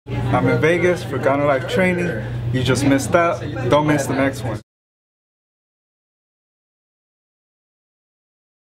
I'm in Vegas for Ganolife training. You just missed out. Don't miss the next one.